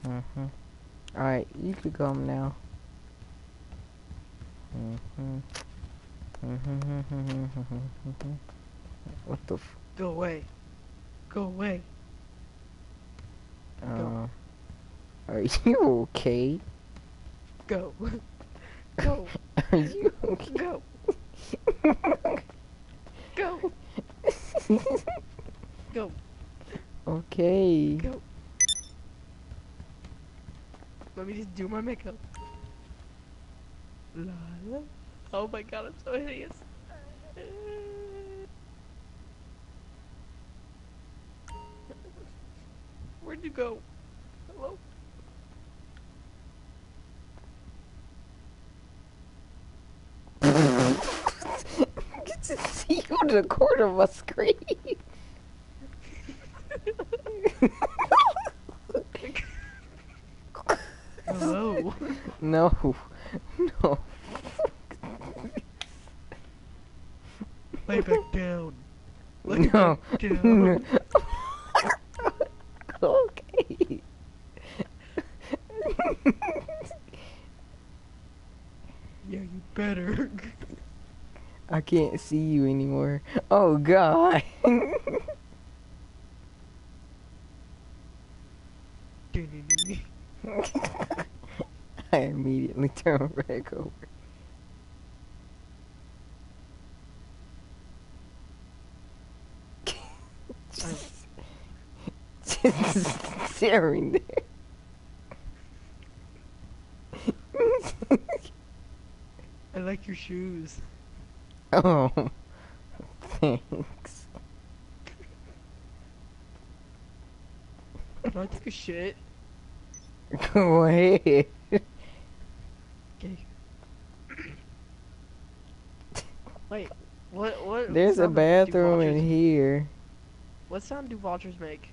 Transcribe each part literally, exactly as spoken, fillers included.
Mm-hmm. Alright, you could come now. Mm-hmm. Mm-hmm. What the f- Go away. Go away. Go. Uh, are you okay? Go. Go. Are you okay? Go. Go. Go. Okay. Go. Let me just do my makeup. La la. Oh my god, I'm so hideous. Where'd you go? Hello? I get to see you in the corner of my screen. Hello? No. No. Lay back down. Lay No. back down. Okay. Yeah, you better. I can't see you anymore. Oh god. I immediately turn back over. Just, just staring there. I like your shoes. Oh, thanks. Can I take a shit? Go ahead. Okay. Wait, what, what? There's a sound do bathroom vultures- in here. What sound do vultures make?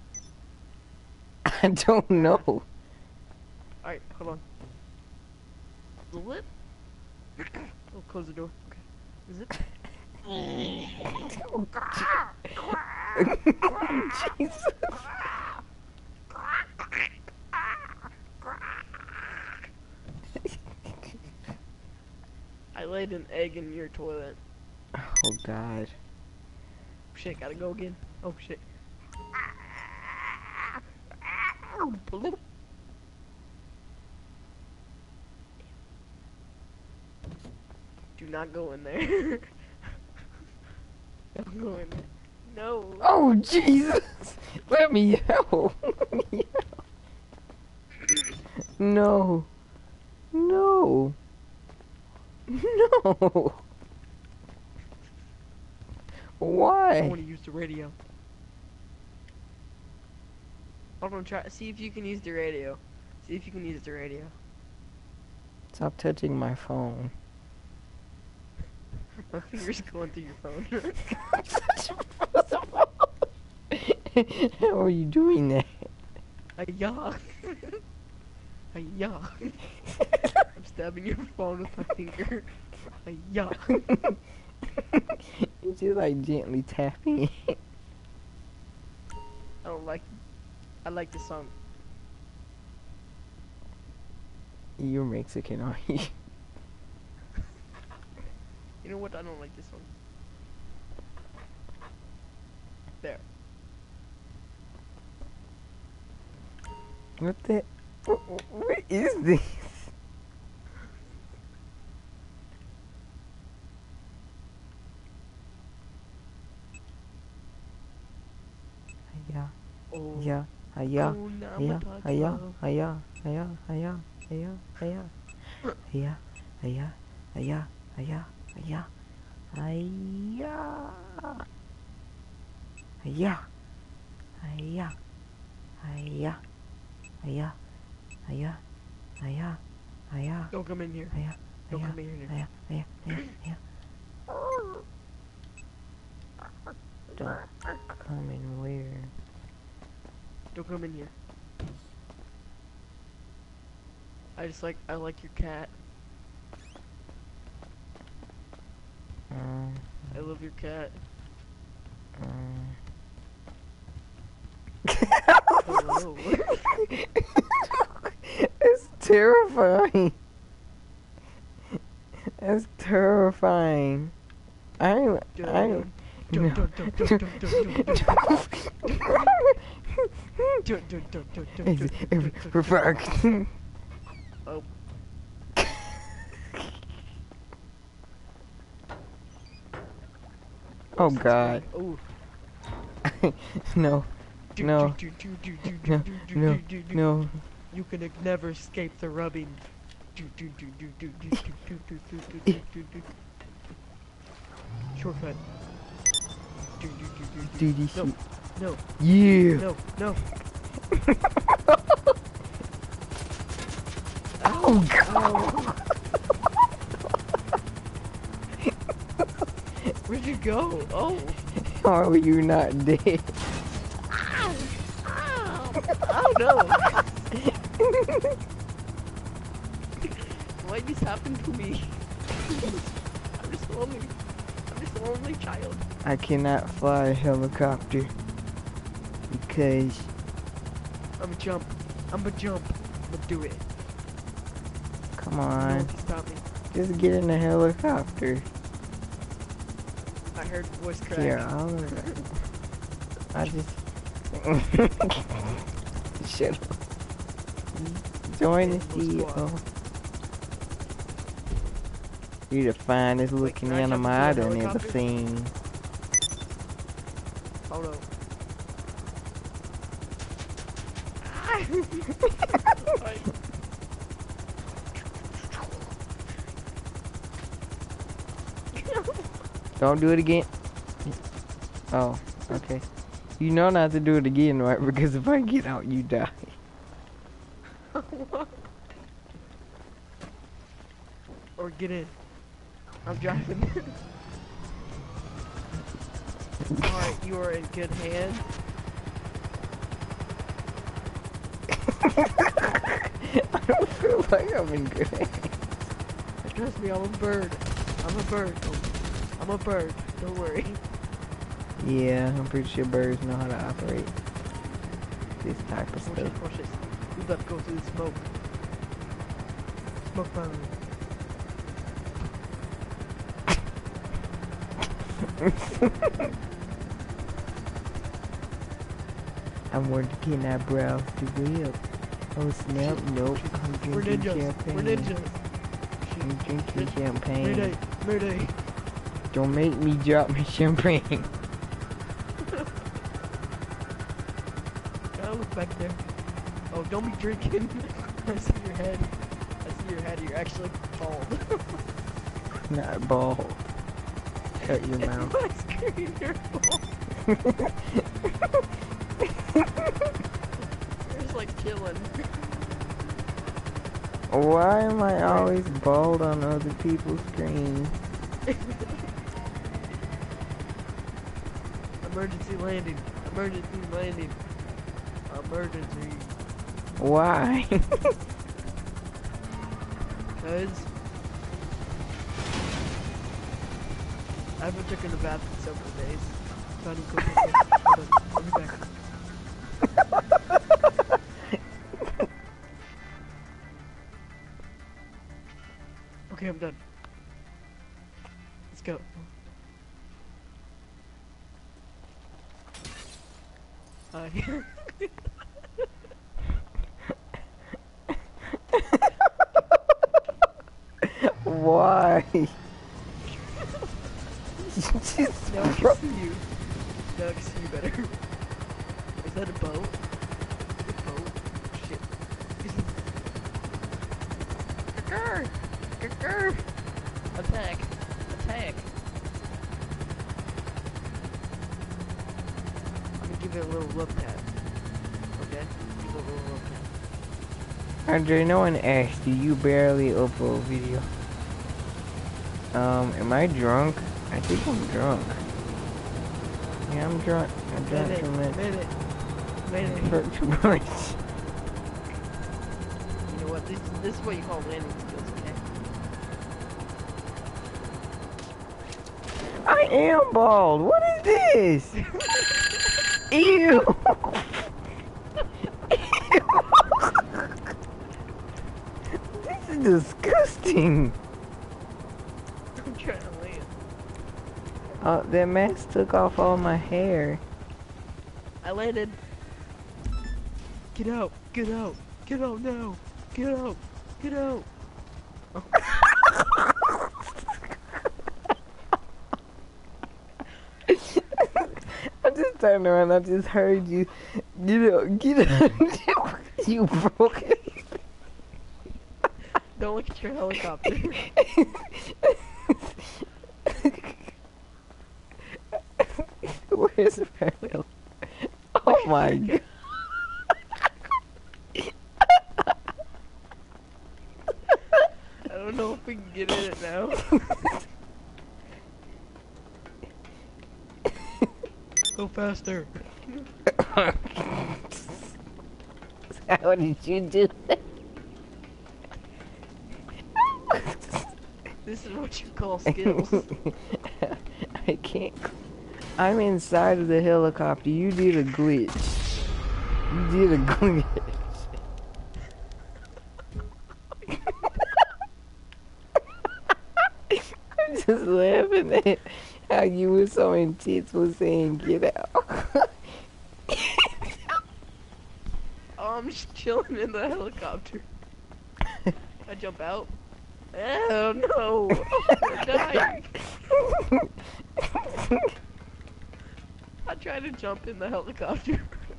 I don't know. Alright, hold on. Zip. Oh, close the door. Okay. Zip. Jesus. I laid an egg in your toilet. Oh god. Shit, gotta go again. Oh shit. Do not go in there. Don't go in there. No. Oh Jesus. Let me out. Let me out. No. No. No. I Why? want to use the radio. Hold on, try. See if you can use the radio. See if you can use the radio. Stop touching my phone. My finger's going through your phone. How are you doing that? Ayah. Ayah. I'm stabbing your phone with my finger. Ayah. You're just like gently tapping it. I don't like. I like this song. You're Mexican, aren't you? You know what? I don't like this one. There. What the? What, what is this? Yeah, Oh. yeah, yeah, Oh, now yeah, I'm a yeah, taco. yeah, yeah, yeah, yeah, yeah, yeah, yeah, yeah, yeah, yeah, yeah, yeah, yeah, yeah, yeah, yeah, yeah. Don't come in here. Yeah, Don't yeah, come in here. yeah, yeah, yeah, yeah. Don't come in where? Don't come in here. I just like. I like your cat. Um, I love your cat. um. Hello. terrifying. That's terrifying. I ain't, I ain't, no. Oh. Oh God. Oh. No. No. No. No. No. You can never escape the rubbing. Shortcut. Do this No. shit. No. Yeah. No. No. Oh God. Where'd you go? Oh. How are you not dead? Oh no. Why this happened to me? I'm just a lonely. I'm just a lonely child. I cannot fly a helicopter because I'm a jump. I'm a jump. I'm gonna do it. come No on, one can stop me. just get in the helicopter. I heard voice crack. Here, I'll, I just shut up. Join the C E O. You're the finest Wait, looking can I jump animal into a I done ever helicopter? seen. Oh no. Don't do it again. Oh, okay. You know not to do it again, right? Because if I get out, you die. Or get in. I'm driving. Alright, you are in good hands. I don't feel like I'm in good hands. Trust me, I'm a bird. I'm a bird. I'm a bird. Don't worry. Yeah, I'm pretty sure birds know how to operate this type of Watch stuff. this, watch this. We about to go through the smoke. Smoke bomb. I'm working that brow to wheel. Oh snap, nope. I'm We're drinking ninjas. champagne. We're ninjas. I'm drinking champagne. Mayday. Mayday. Don't make me drop my champagne. Gotta look back there. Oh, don't be drinking. I see your head. I see your head. You're actually bald. Not bald. Shut your mouth. My screen, you're bald. You're just like chilling. Why am I always bald on other people's screens? Emergency landing. Emergency landing. Emergency. Why? Cause I haven't taken a bath in several days. So I need to go take it. Hold on. I'll be back. Okay, I'm done. Let's go. Hi. Why? Just Now I can see you. Now I can see you better. Is that a boat? A boat? Shit. Grr! Grr! Attack! Attack! I'm gonna give it a little love tap. Okay? Give it a little love tap. Andre, no one asked you. You barely upload video. Um, am I drunk? I think I'm drunk. Yeah, I'm drunk. I'm drunk Minute, too much. minute, I'm minute. drunk too much. You know what? This, this is what you call landing skills, okay? I am bald. What is this? Ew. disgusting. I'm trying to land. Oh, that mask took off all my hair. I landed. Get out! Get out! Get out now! Get out! Get out! Oh. I just turned around. I just heard you. Get out! Get out! You broke it. Don't look at your helicopter. Where's the parallel? Oh my god. I don't know if we can get in it now. Go faster. How did you do that? This is what you call skills. I can't. I'm inside of the helicopter. You did a glitch. You did a glitch. I'm just laughing at how you were so intense with saying get out. Oh, I'm just chilling in the helicopter. I jump out. Oh no! I'm dying. I tried to jump in the helicopter.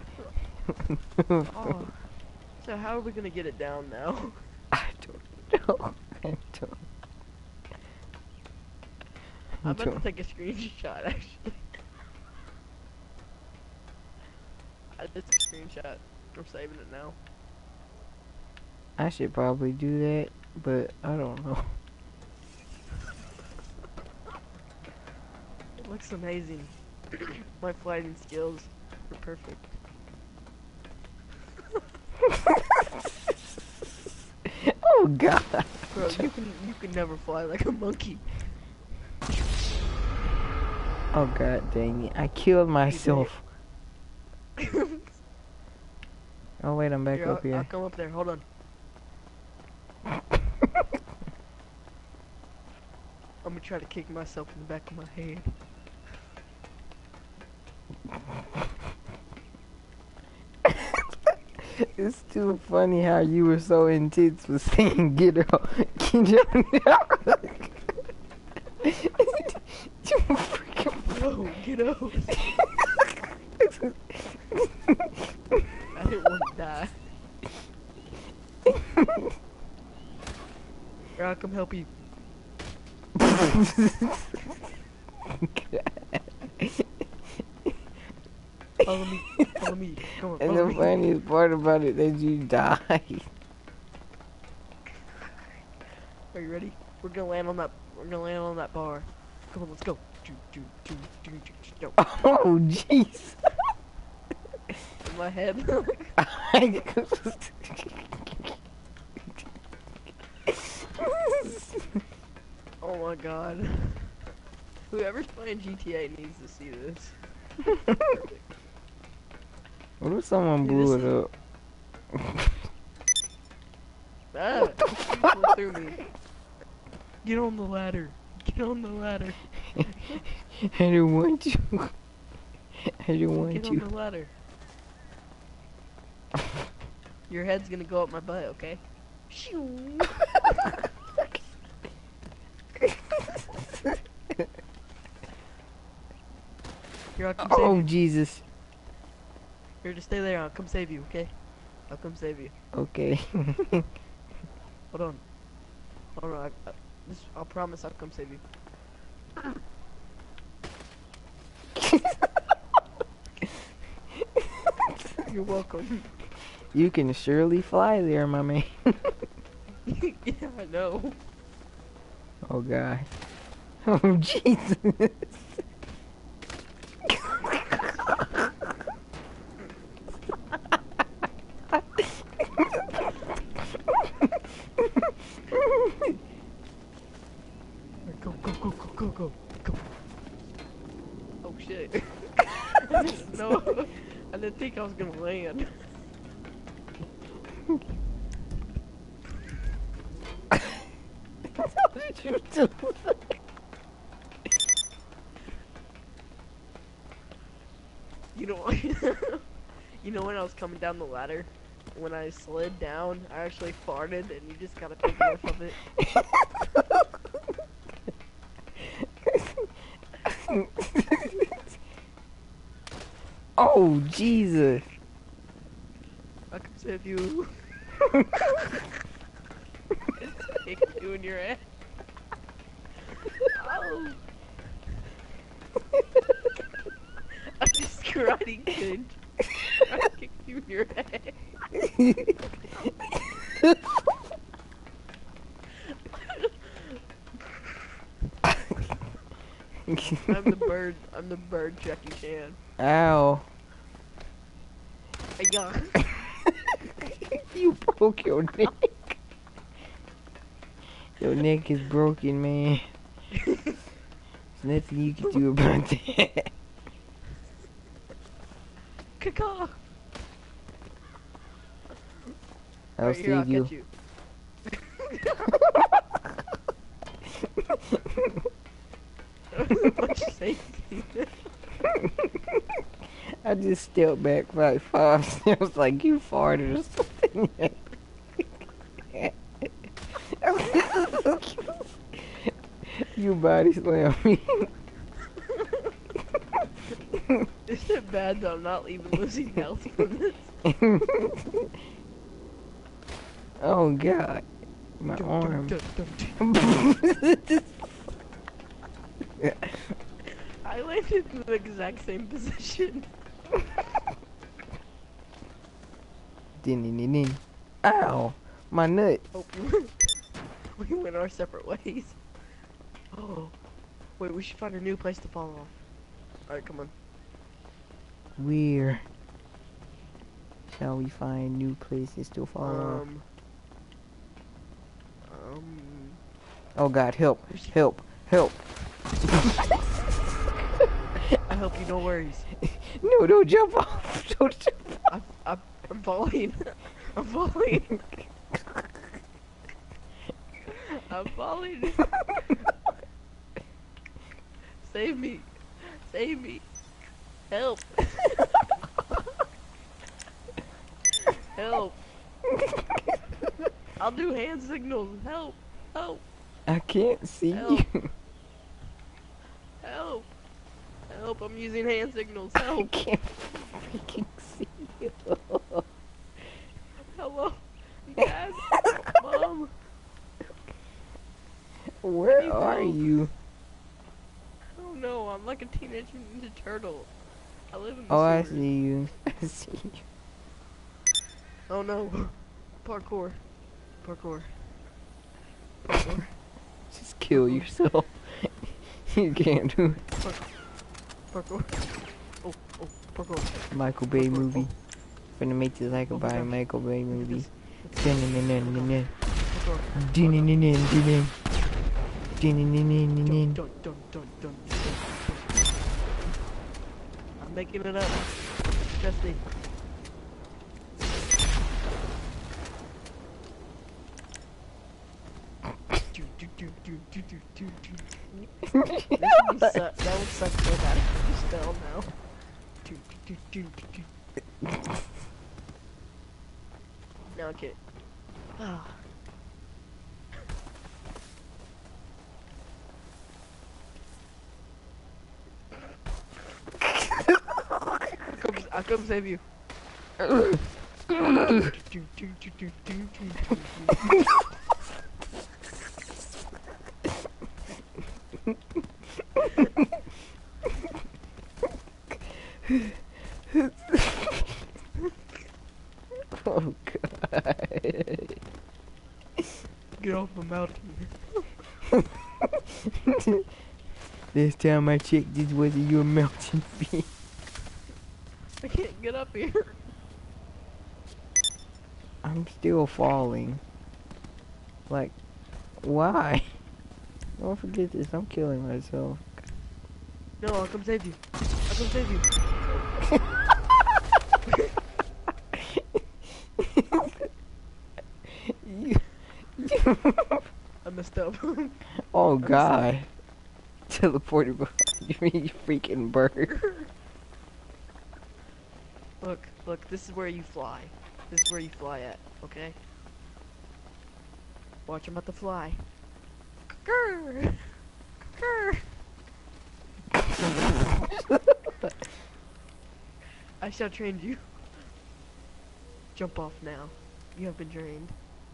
Oh. So how are we gonna get it down now? I don't know. I don't. I'm about to take a screenshot actually. I did a screenshot. I'm saving it now. I should probably do that, but I don't know. It looks amazing. My flying skills are perfect. Oh god. Bro, you can you can never fly like a monkey. Oh god dang it. I killed myself. Oh wait, I'm back Here, up I'll, here. I'll come up there. Hold on. I'm gonna try to kick myself in the back of my head. It's too funny how you were so intense with saying get out. Get out. You freaking No, get out. I didn't want to die. Here, I'll come help you. Follow me. Follow me. Come on, And follow the me. funniest part about it is you died. Are you ready? We're gonna land on that. We're gonna land on that bar. Come on, let's go. Do, do, do, do, do, do. Oh jeez. In my head. Oh my god. Whoever's playing G T A needs to see this. Perfect. What if someone See, blew this it up? Ah, you flew through me. Get on the ladder. Get on the ladder. I didn't want to. I didn't want Get to. on the ladder. Your head's gonna go up my butt, okay? Shoo. Here, I'll come save Oh you. Jesus. Here, just stay there. I'll come save you, okay? I'll come save you. Okay. Hold on. Hold on. I, I, this, I'll promise I'll come save you. You're welcome. You can surely fly there, my man. Yeah, I know. Oh god. Oh Jesus. Go, go, go, go, go, go, go. Oh shit. No, I didn't think I was gonna land. You too. You know what? You know when I was coming down the ladder, when I slid down, I actually farted, and you just got a big whiff of it. Oh Jesus! I can save you. Kick you in your ass. Oh. I just karate kid. I kicked you in your ass. I'm the bird. I'm the bird Jackie Chan. Ow. Yeah. You broke your neck. Your neck is broken, man. There's nothing you can do about that. Caca. I'll Right, here, I'll save you. catch you. What you say? I just stepped back like five steps like you farted or something. You body slam me. Is it bad that I'm not even losing health from this? Oh God, my Dun, arm. dun, dun, dun. I landed in the exact same position. Din-din-din-din. Ow, my nut. Oh, we went, we went our separate ways. Oh, wait, we should find a new place to fall off. Alright, come on. Where shall we find new places to fall off? Um, um, Oh God, help, we should- help, help. I help you, no worries. No, don't jump off. Don't jump off. I'm, I'm, I'm falling. I'm falling. I'm falling. Save me. Save me. Help. Help. I'll do hand signals. Help. Help. I can't see Help. you. Help. Help. I'm using hand signals. I Help. can't freaking see you. Hello. Dad. Mom. Where you are go? you? Oh no, I'm like a teenage mutant ninja turtle. I live in the Oh, I sewers. see you. I see you. Oh no. Parkour. Parkour. Parkour. Just kill yourself. You can't do it. Parkour. Oh, oh, parkour. Michael Bay Parkour. movie. Finna make this like a Oh my by gosh. Michael Bay Look at movie. this. Dun-dun-dun-dun-dun. Parkour. Dun-dun-dun-dun-dun. Dun-dun-dun-dun-dun. Dun, dun, dun, dun, dun. I'm making it up. Trust me. Do, do, do, do, do, do, do, do. This would be su- that would suck so bad if I just fell now. Do, do, do, do, do, do. No, okay. Ah. I'll come, I'll come save you. Do, do, do, do, do, do, do, do. Oh God. Get off my mountain. This time I checked, this wasn't your mountain feet. I can't get up here. I'm still falling. Like, why? Don't forget this, I'm killing myself. No, I'll come save you. I'll come save you. You, I messed up. Oh god. Teleported behind me, you freaking bird. Look, look, this is where you fly. This is where you fly at, okay? Watch, I'm about to fly. Grr. Grr. I shall train you. Jump off now. You have been trained.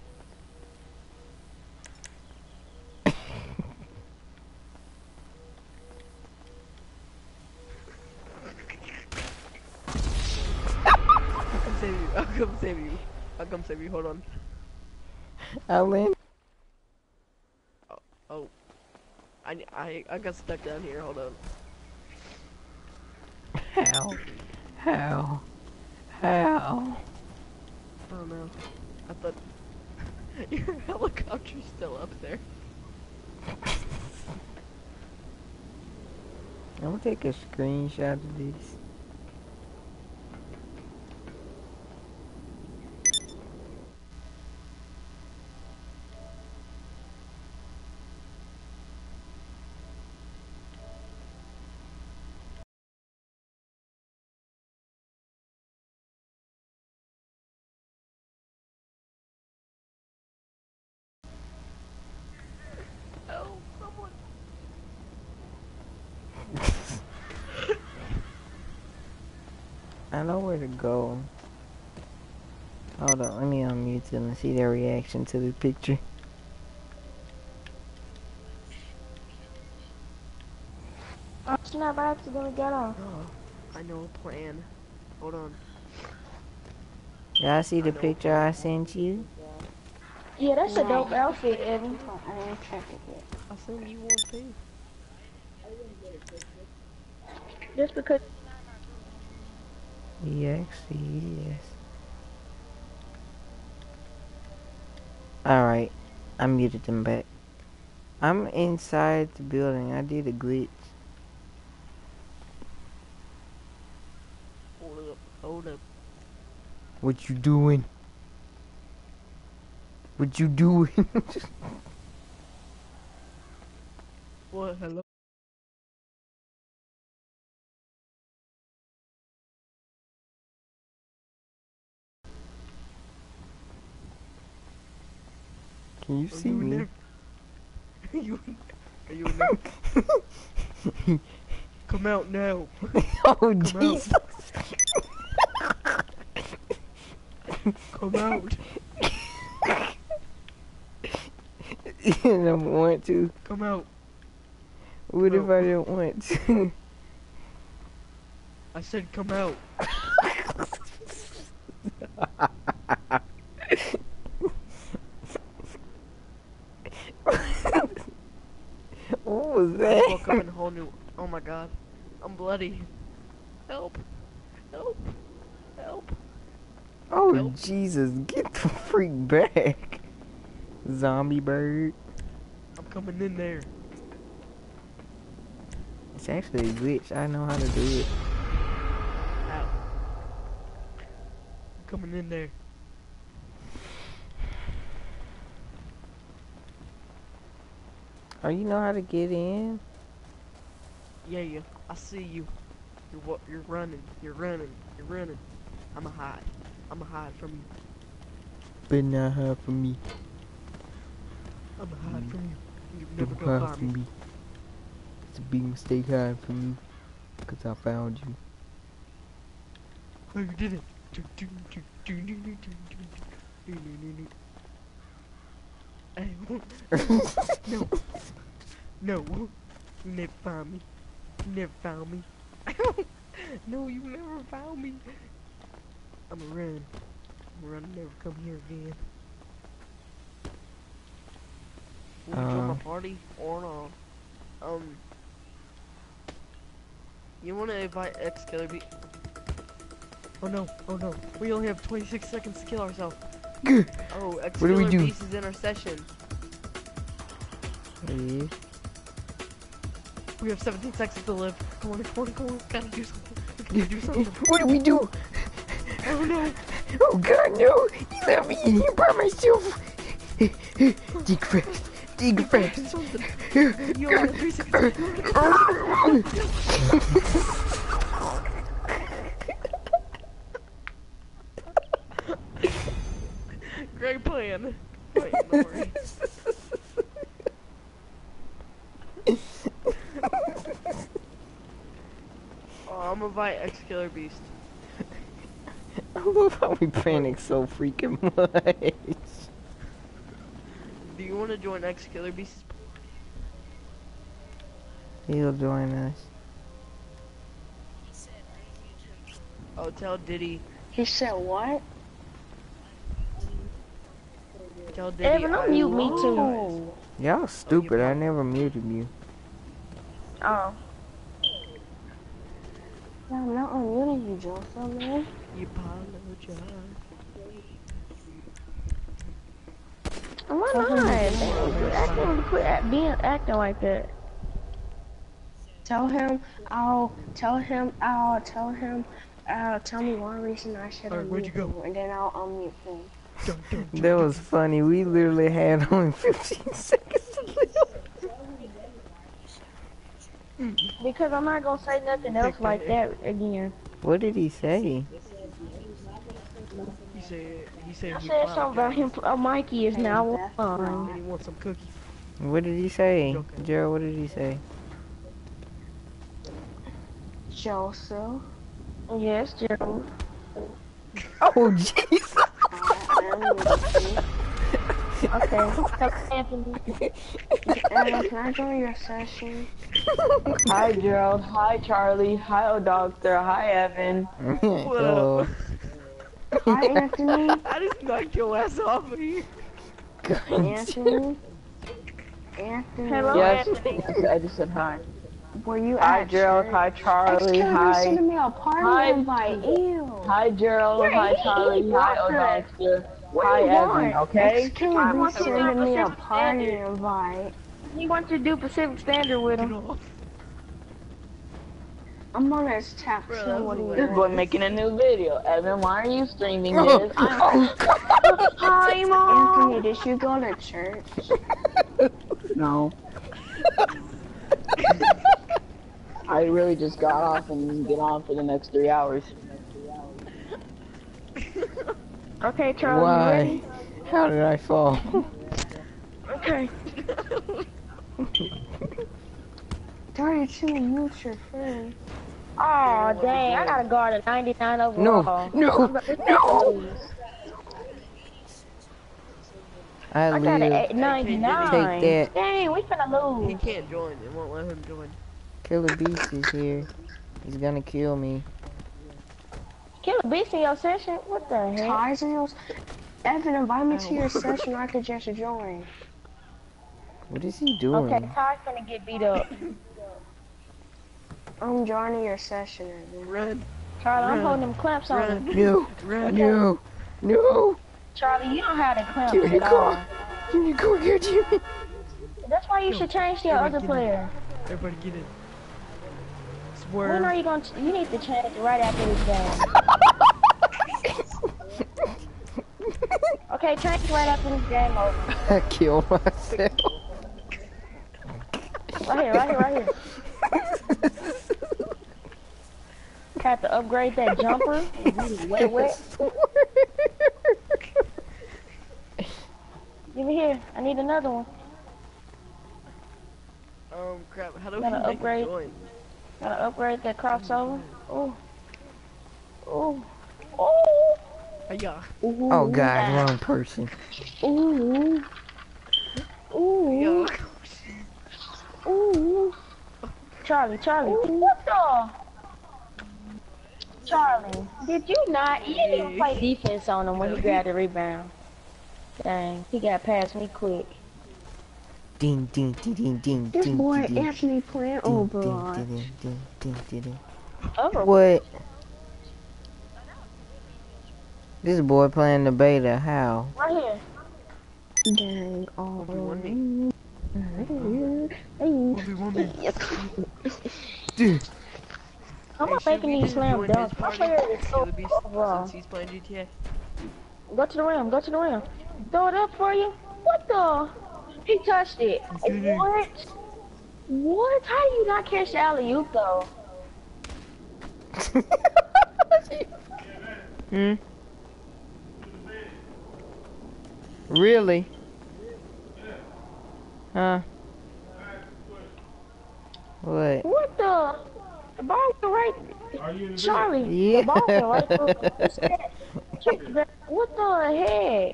I'll come save you. I'll come save you. I'll come save you. Hold on. I land. Oh, oh. I, I, I got stuck down here. Hold on. How? How? How? I don't know. I thought your helicopter's still up there. I'm gonna take a screenshot of this. Oh, someone. I know where to go. Hold on, let me unmute them and see their reaction to the picture. Oh snap, I accidentally got off. Oh, I know a plan. Hold on. Y'all see the I know. picture I sent you? Yeah, that's a dope outfit, Evan. I ain't checked it yet. I'll send you one too. Just because. Yes, yes. Alright, I muted them back. I'm inside the building. I did a glitch. Hold up. Hold up. What you doing? What you doing? What? Hello? Can you Are see you in me? there? Are you in, are you in there? Come out now. Oh Jesus! Come out. You don't want to. Come out. What if No. I didn't want to? I said come out. What was I just woke up that? in a whole new. Oh my god. I'm bloody. Help. Help. Help. Oh Nope. Jesus! Get the freak back, zombie bird. I'm coming in there. It's actually a glitch. I know how to do it. Ow. I'm coming in there. Oh, you know how to get in? Yeah, yeah. I see you. You're what? You're running. You're running. You're running. I'ma hide. I'ma hide from you. But not hide from me. I'ma hide Mm. from you. You never Don't gonna hide find from me. me. It's a big mistake hiding from you. Cause I found you. Oh, you did it. Hey, no. No. You never found me. You never found me. No, you never found me. I'ma run. I'ma run and never come here again. Will you join my Um. party or not? Um. You wanna invite X Killer B? Oh no, oh no. We only have twenty-six seconds to kill ourselves. Good. Oh, X What do we Killer do? Beast is in our session. Yeah. We have seventeen seconds to live. Come on, come on, come on. Gotta do something. We gotta do something. What do we do? Oh no. Oh God, no! You left me in here by myself. Dick fast, Eagle Fraps. Here. You only three seconds. Great plan. Wait, don't worry. Oh, I'm gonna buy X-Killer Beast. I love how we panic so freaking much. Do you want to join X-Killer Beast? He'll join us. Oh, tell Diddy. He said what? Tell Diddy. Evan, I don't mute me love too. Y'all stupid. I never muted you. Oh. No, I'm not unmuting you, Joseph, man. You apologize. Why not? They acting, quit act- being acting like that. Tell him, I'll tell him, I'll tell him, uh, tell me one reason I should Alright, unmute where'd you go? him, and then I'll unmute him. Dun, dun, dun, That dun. was funny. We literally had only fifteen seconds to live. Because I'm not gonna say nothing else like that again. What did he say? He said, he said, I he said something about him, uh, Mikey is now And on. he wants some cookies. What did he say? Okay. Gerald, what did he say? Joseph. Yes, Gerald. Oh, Jesus. Okay. Tell Anthony. Anna, can I join your session? Hi Gerald, hi Charlie, hi Doctor, hi Evan. Hello. Hi, Anthony. I just knocked your ass off of here. Anthony. Anthony. Hello, Yes, Anthony. I just said hi. Were you Hi at Gerald, church? hi Charlie, Excuse me, hi. sending me a party Hi. invite. Ew. Hi Gerald, Where hi he- Charlie, he hi wants it. Doctor, What hi do you Evan, want? okay? Excuse I me, want to sending do me a Pacific party Standard. invite. He wants to do Pacific Standard with Get him. off. I'm on his tap Bro, too. that What do was you This want? boy making a new video. Evan, why are you streaming Oh, this? I'm Hi, Mom. Anthony, did you go to church? No. I really just got off and get on for the next three hours. Okay, Charlie, you Why? ready? How did I fall? Okay. thirty-two, mute your friend. Aw, dang, I got a guard at ninety-nine No, overall. no, no. I I got live. a eight- ninety-nine. Take that. Dang, we finna He lose. can't join. It won't let him join. Killer Beast is here. He's gonna kill me. Kill a beast in your session? What the heck? Ties in yours? Evan, invite me to Ow. your session. I could just join. What is he doing? Okay, Ty's finna get beat up. I'm joining your session, Evan. Run, Charlie, I'm Run. holding them clamps on him. No, run. no, no. Charlie, you don't have the clamps Give me the at all. car. Give me the car, get Jimmy. That's why you should change to your Everybody other get in. player. Everybody get in. When are Swerve. you going to, you need to change it right after this game. Okay, change right after this game over. I killed myself. Right here, right here, right here. Had to upgrade that jumper. Wet, wet. Give me here. I need another one. Um, crap. How do we Gotta make upgrade. him join? Gotta upgrade that crossover. Ooh. Ooh. Ooh. Hiya. Oh God, wrong person. Ooh. Ooh. Hiya. Ooh. Charlie, Charlie. What the? Charlie, did you not? You didn't even play defense on him when he grabbed the rebound. Dang, he got past me quick. Ding, ding, ding, ding, ding, This ding, boy ding, ding, Anthony playing ding, Overwatch. ding, ding, ding, ding, ding, ding. Over. What? This boy playing the beta. How? Right here. Dang, oh. one v one me. one v one me. Dude. I'm Hey, not should making we these just slam join his dunks. My party? player is so Killer Beast, overall. since he's playing G T A. Go to the rim. Go to the rim. Throw it up for you. What the? He touched it. Dang. What? What? How do you not catch the alley-oop though? Hmm? Really? Huh? What? What the? The ball went right. Charlie, Yeah. the ball went right through the set. What the heck?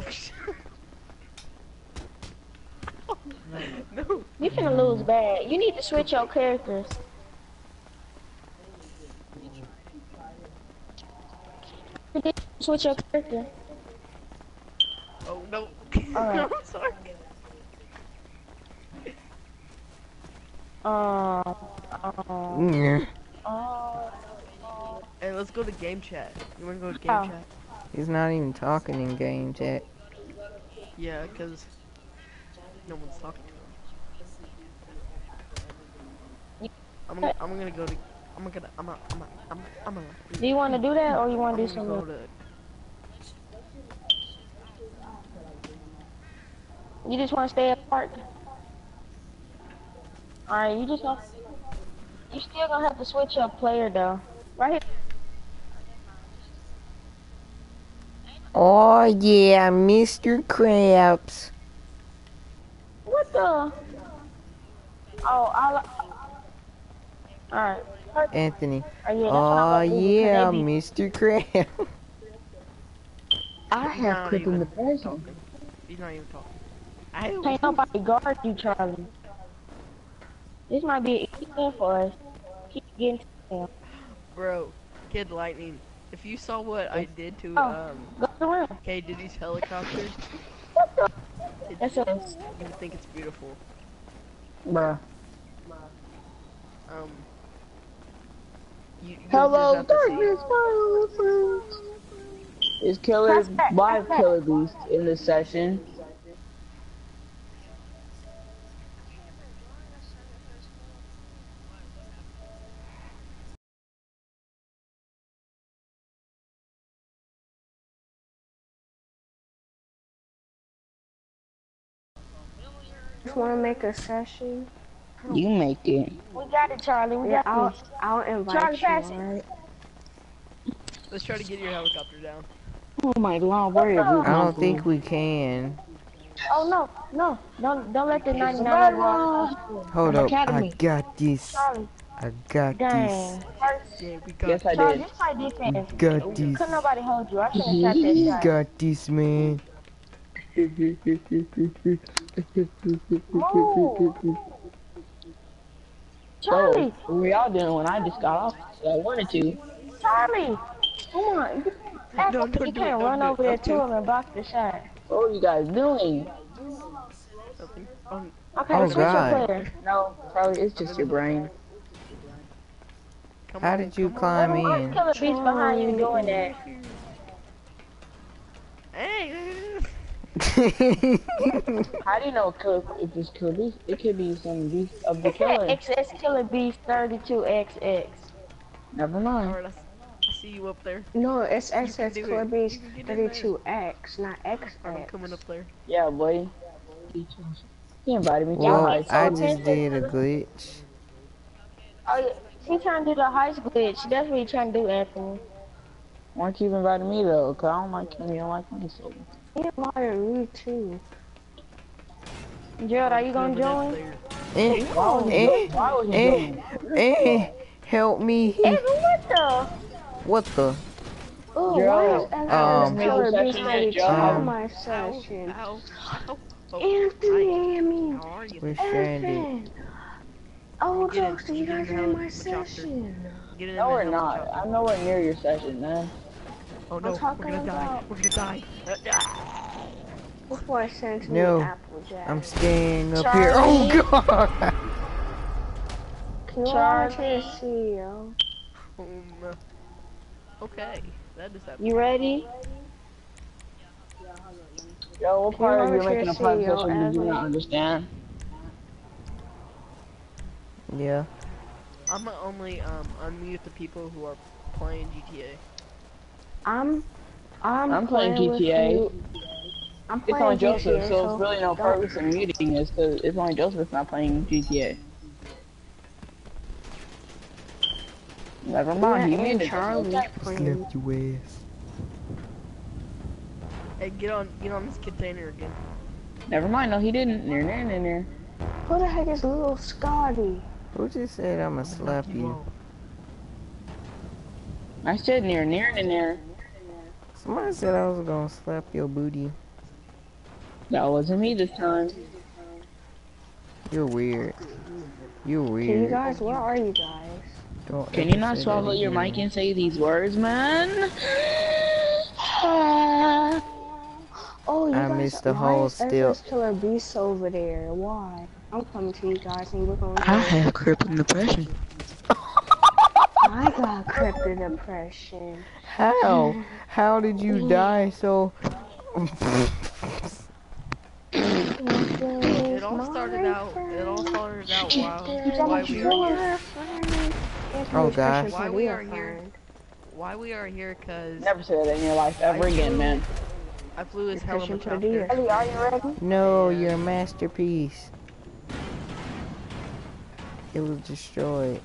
No. You finna lose bad. You need to switch your characters. You need to switch your character. Oh no. Alright. I'm sorry. Um. Um. Yeah. Uh, Hey, let's go to game chat. You wanna go to game Oh. chat? He's not even talking in game chat. Yeah, cause no one's talking to him. I'm gonna, I'm gonna go to, I'm gonna, I'm gonna, I'm gonna, I'm gonna, I'm gonna. do you want to do that or you want to I'm do gonna go something? to. You just want to stay apart? Alright, you just want. You still gonna have to switch up player though. Right here. Oh yeah, Mister Krabs. What the? Oh, I'll. Alright. Anthony. Oh, yeah, that's what Oh I'm gonna do, because yeah, they be- Mister Krabs. I He's have not clipped in even the person. talking. He's not even talking. I Can't nobody guard you, Charlie. This might be an easy thing for us. Keep getting to them. Bro, Kid Lightning. If you saw what I did to Oh. um Go to the room. K Diddy's helicopter, What the? it, That's a. I think it's beautiful. Bruh. Um. You, you Hello, just have to see- darkness, my friends. Is Killer That's back, live that's back. Killer Beast in this session? Just want to make a session. You make it. We got it, Charlie. We Yeah, got I'll this. I'll invite Charlie, you. pass it. Alright. Let's try to get your helicopter down. Oh my god, where are I don't think we can. Oh no, no! Don't don't let the ninety-nine overall. Hold From up, Academy. I got this. Charlie, I got dang. this. First, Yeah, we got. Yes, I Charlie, did. this my defense. Got this. Couldn't nobody hold you. I should have shot that shot. Got this, man. Move. Charlie, So, what were y'all doing when I just got off? I wanted to. Charlie, come on. You, act No, like don't you do it, can't don't run do it, over there don't do to it. him and block the shot. What were you guys doing? Something. Um, Okay, Oh, switch God. your player. No, probably it's just your brain. come How on, did you come climb on. Why in? Killer Beast behind you doing that? Hey. How do you know Killer, if it's Killer Beast? It could be some beast of the It said killer. X S Killer Beast thirty-two X X. Never mind. Alright, I s- I see you up there. No, it's S S do it. Killer Beast You can get in there. thirty-two X, not Alright, I'm X X. coming up there. Yeah, boy. He invited me to Well, the high I school. just did a glitch. Oh, yeah. He trying to do the heist glitch. That's what he trying to do, Anthony. Why keep inviting me though? Cause I don't like him. You don't like me, so. He invited me too. Gerald, are you gonna Coming up join? there. Eh, Why would he eh, do- Why would he eh, do eh, help me. Evan, what the? What the? Oh, Gerald, why is um, S S Killer Middle Beast section, thirty-two Gerald. in my Ow, session? ow, ow. Oh, Anthony, I mean, how are you? We're stranded. Evan. Oh, Get in- Jokester, you get in guys the are in my helicopter. session. Get in No, the we're not. helicopter. I'm nowhere near your session, man. Oh no, we're talking gonna die. about- We're gonna die. Uh, ah. Before I sent No, me Applejack. I'm staying up here. Charlie. Oh god! Can you Charlie. watch his C E O? Um, okay, that is happening. You ready? Yo, what Can part you of you watch making your a private C E O, session did you Evan? not understand? Yeah. I'm gonna only um unmute the people who are playing G T A. I'm, I'm, I'm playing with G T A. you. I'm I'm It's playing only G T A, Joseph, so so it's really no don't- purpose in muting this because it's only Joseph that's not playing G T A. Never mind, Yeah, he and muted. Charlie playing. Slap your ass. Hey, get on, get on this container again. Never mind, no, he didn't. Near, near, near, near. Who the heck is little Scotty? Who just said I'ma slap you? Whoa. I said near, near, near, near. Somebody said I was gonna slap your booty. That wasn't me this time. You're weird. You're Can you weird. guys, where are you guys? Don't Can ever you not say swallow that your again. mic and say these words, man? Oh, you I guys, missed the why whole is still. Everest Killer Beast over there? Why? I'm coming to you guys and we're gonna I go. have crippling depression. I got crypto depression. How? How did you die so? It all started out, it all started out while, why we are here. Oh, gosh. Why we are here. Why we are here, cause Never say that in your life ever again, man. I flew this Christian helicopter. Padilla. Are you ready? No, you're a masterpiece. It was destroyed.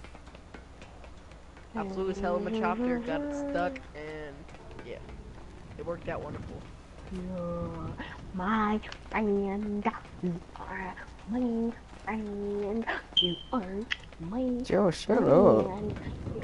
I flew his helicopter, got it stuck, and yeah, it worked out wonderful. You're my friend. You are my friend. You are my Joe, shut up. friend.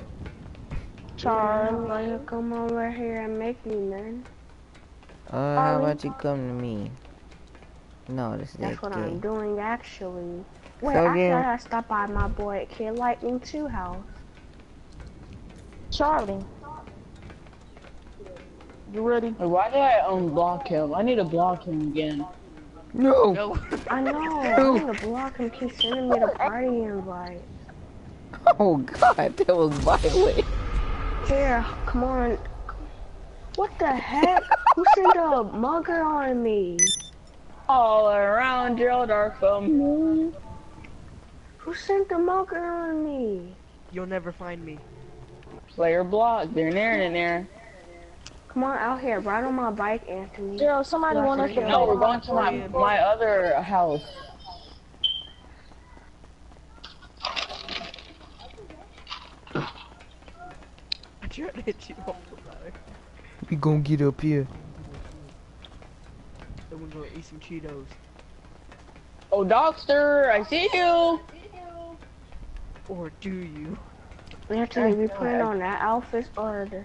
Charlie, come over here and make me, man. Uh, how about you come to me? No, this is That's that what gay. I'm doing, actually. Wait, So actually, again- I gotta stop by my boy at Kid Lightning two house. Charlie. You ready? Why did I unblock him? I need to block him again. No. No. I know, I'm gonna block him. Keep sending me the party invite. Oh God, that was violent. Here, come on. What the heck? Who sent a mugger on me? All around your dark phone. Who sent the mugger on me? You'll never find me. Player block. They're near and there. Come on out here, ride on my bike, Anthony. Daryl, somebody want us to No, we're go. going to my my other house. I tried to hit you off the ladder. We gonna get up here. Then we're gonna eat some Cheetos. Oh, Dogster, I see you. Or do you? Anthony, we putting on that outfit or the...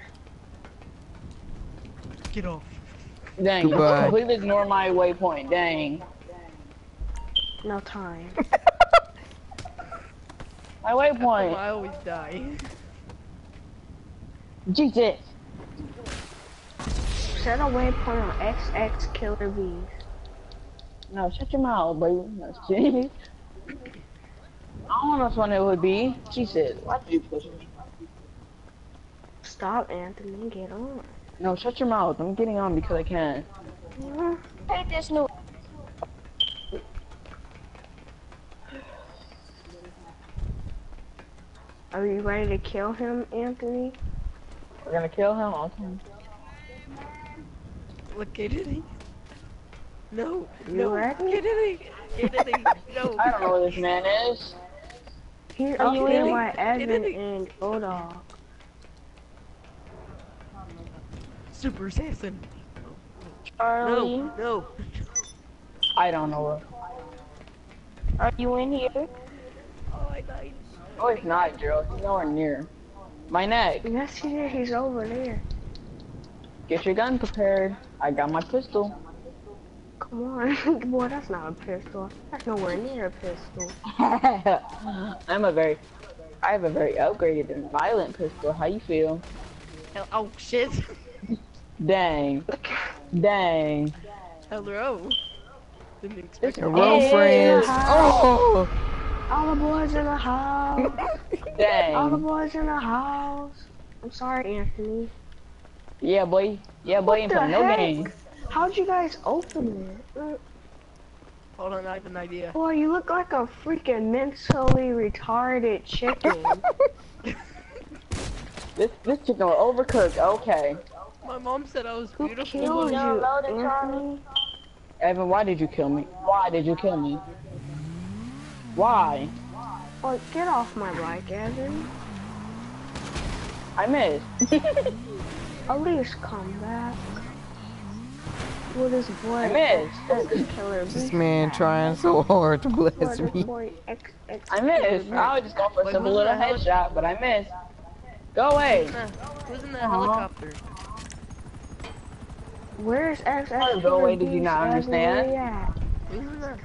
Get off. Dang, Goodbye. completely ignore my waypoint. Dang. No time. My waypoint. I always die. Jesus. Set a waypoint on X X Killer Bees. No, shut your mouth, baby. No, shit. I don't know which one it would be. Jesus. Why did you push me? Stop, Anthony, get on. No, shut your mouth. I'm getting on because I can. Mhm. Take this new. Are you ready to kill him, Anthony? We're gonna kill him. Okay. Look, Kennedy. No. You no. ready? Kennedy. Kennedy. No. I don't know where this man is. He's Are up you there in? by Evan Anthony. and Bulldog. Super assassin. Charlie, No. No. I don't know where. are you in here? Oh, I died. Oh, it's not, Gerald. He's nowhere near. My neck. Yes, he is. He's over there. Get your gun prepared. I got my pistol. Come on. Boy, that's not a pistol. That's nowhere near a pistol. I'm a very, I have a very upgraded and violent pistol. How you feel? Hell, oh, shit. Dang. Dang. Hello. Didn't expect It's- it. Hello, Hey, friends. hi. Oh. All the boys in the house. All the Dang. boys in the house. I'm sorry, Anthony. Yeah, boy. Yeah, boy. Ain't What playing the no heck? game. How'd you guys open it? Uh, Hold on, I have an idea. Boy, you look like a freaking mentally retarded chicken. This this chicken was overcooked. Okay. My mom said I was Who beautiful. killed you, download it, Charlie? Anthony? Evan, why did you kill me? Why did you kill me? Why? Oh, get off my bike, Evan. I missed. At least come back. What is boy? I missed. X killer This beast man at? trying so hard to bless What is me. boy X X I missed. I was just going for a Wait, simple who's little in the heli- headshot, but I missed. Go away. Who's in that, who's in that Aw. helicopter? Where's X X How to go killer away, did you beast, not Evan? understand? Where he at? Who's in that?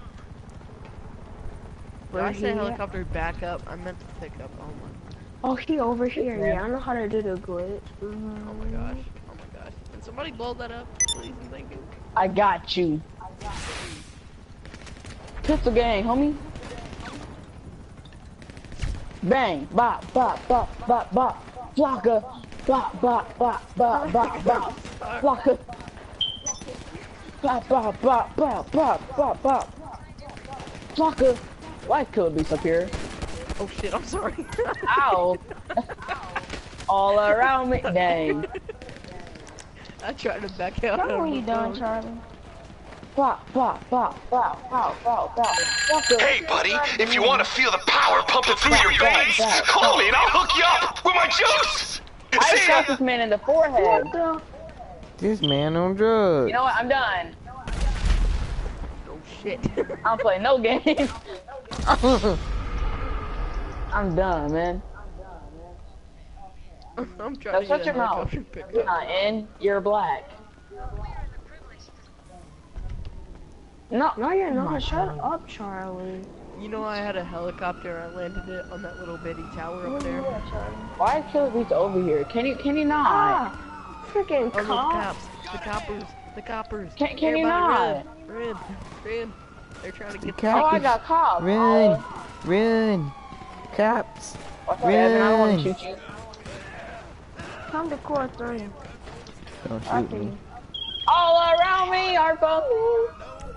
When Where I he say at? helicopter back up, I meant to pick up. Oh my. Oh, he over here. man. Yeah, I know how to do the glitch. Oh my gosh. Oh my gosh. Can somebody blow that up, please and thank you? I got you. Pistol gang, homie. Bang, bop, bop, bop, bop, bop. Blocker, bop, bop, bop, bop, bop, bop. Blocker. Bop, bop, bop, bop, bop, bop, bop. Blocker. Why killer beast up here? Oh shit, I'm sorry. Ow. All around me. Dang. I tried to back out. Tell me of when the you done, phone. Charlie. Bop, bop, bop, bop, bop, bop, bop. Blocker. Hey, buddy, if you want to feel the power pumping through your veins, call me and I'll hook you up with my juice. I See shot ya. this man in the forehead. What the? This man on drugs. You know what? I'm done. Oh shit. I don't play no games. I'm done, man. I'm trying Now to shut get your a mouth. helicopter pick You're up. not in. You're black. No. No, you're not. Shut up, Charlie. You know I had a helicopter. I landed it on that little bitty tower up there. Why is Killer Beast over here? Can you? Can you not? Ah, freaking Oh, look, cop. cops. The coppers. The coppers. Can- can you Everybody not? Run, run, run. They're trying to get the Cops. Oh, I got caught. Run, run, cops. Watch out, Evan. I don't want to Run. shoot you. Come to court three. Don't shoot After me. you. All around me are foes.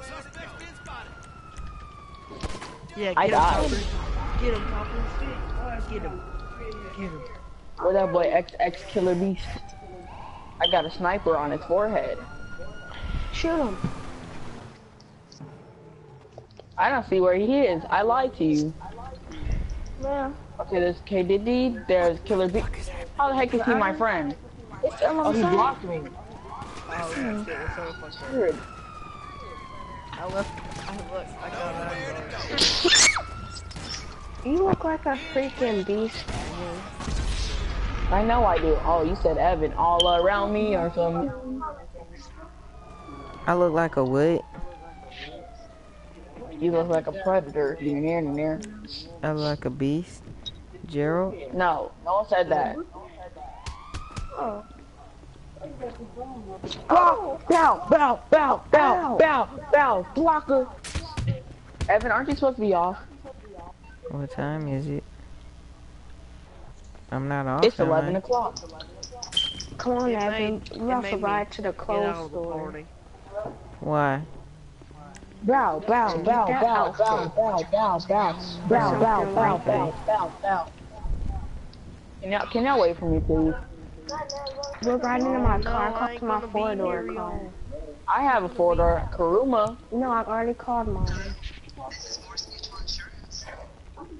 Yeah, I get him, died. coppers. Get him, coppers. Get him. Get him. Where that boy X X Killer Beast? I got a sniper on his forehead. Shoot him. I don't see where he is. I lied to you. Yeah. Okay, there's K Diddy. There's Killer Beast. How the heck is he my friend? It's still Oh, on he the blocked me. Oh, yeah, shit, we're so fucked up. Weird. I left. I look. I got out of there. You look like a freaking beast. I know I do. Oh, you said Evan. All around me or something. I look like a what? You look like a predator. You're near and near. I look like a beast. Gerald? No, no one said that. Oh. Bow, bow, bow, bow, bow, Ow. bow, bow, blocker. Evan, aren't you supposed to be off? What time is it? I'm not off. It's am I? eleven o'clock. Come on, It Evan. made- We it have to made me ride to the Get clothes out of the store. morning. Why? Bow, bow, bow, that bow, outfit. bow, bow, bow, bow, bow, bow, bow, bow, bow, bow. Can y'all, can y'all wait for me, please? We're riding in my No, car. I Call ain't to my gonna be four-door here, car. y'all. I have a four-door Karuma. No, I already called mine.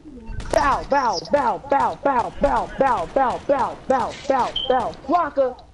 Bow, bow, bow, bow, bow, bow, bow, bow, bow, bow, bow, bow, blocker.